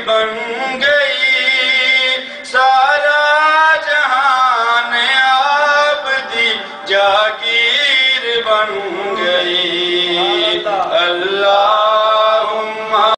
बन गई, सारा जहान आबदी जागीर बन गई। अल्लाह